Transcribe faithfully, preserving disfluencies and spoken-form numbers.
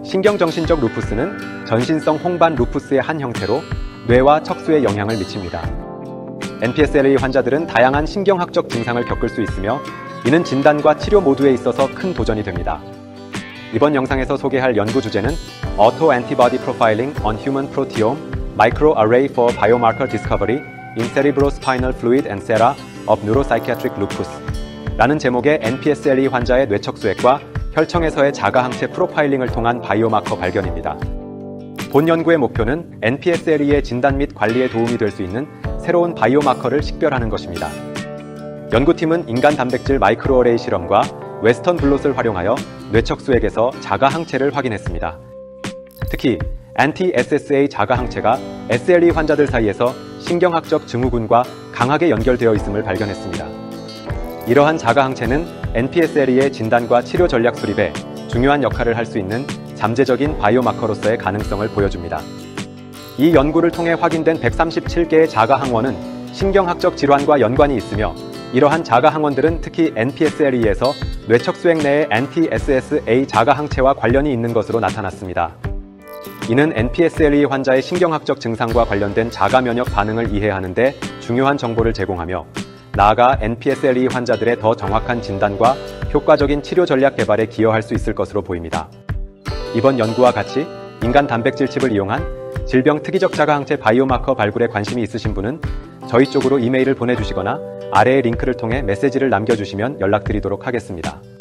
신경정신적 루푸스는 전신성 홍반 루푸스의 한 형태로 뇌와 척수에 영향을 미칩니다. 엔피에스엘에이 환자들은 다양한 신경학적 증상을 겪을 수 있으며 이는 진단과 치료 모두에 있어서 큰 도전이 됩니다. 이번 영상에서 소개할 연구 주제는 Auto-Antibody Profiling on Human Proteome Microarray for Biomarker Discovery in Cerebrospinal Fluid and Sera of Neuropsychiatric Lupus 라는 제목의 엔피에스엘에이 환자의 뇌척수액과 혈청에서의 자가항체 프로파일링을 통한 바이오마커 발견입니다. 본 연구의 목표는 엔피에스엘에이의 진단 및 관리에 도움이 될 수 있는 새로운 바이오마커를 식별하는 것입니다. 연구팀은 인간 단백질 마이크로어레이 실험과 웨스턴 블롯을 활용하여 뇌척수액에서 자가항체를 확인했습니다. 특히 안티-에스에스에이 자가항체가 에스엘이 환자들 사이에서 신경학적 증후군과 강하게 연결되어 있음을 발견했습니다. 이러한 자가항체는 엔피에스엘에이의 진단과 치료 전략 수립에 중요한 역할을 할 수 있는 잠재적인 바이오마커로서의 가능성을 보여줍니다. 이 연구를 통해 확인된 백삼십칠 개의 자가항원은 신경학적 질환과 연관이 있으며 이러한 자가항원들은 특히 엔피에스엘에이에서 뇌척수액 내의 안티-에스에스에이 자가항체와 관련이 있는 것으로 나타났습니다. 이는 엔피에스엘에이 환자의 신경학적 증상과 관련된 자가면역 반응을 이해하는 데 중요한 정보를 제공하며 나아가 엔피에스엘에이 환자들의 더 정확한 진단과 효과적인 치료 전략 개발에 기여할 수 있을 것으로 보입니다. 이번 연구와 같이 인간 단백질 칩을 이용한 질병 특이적 자가항체 바이오마커 발굴에 관심이 있으신 분은 저희 쪽으로 이메일을 보내주시거나 아래의 링크를 통해 메시지를 남겨주시면 연락드리도록 하겠습니다.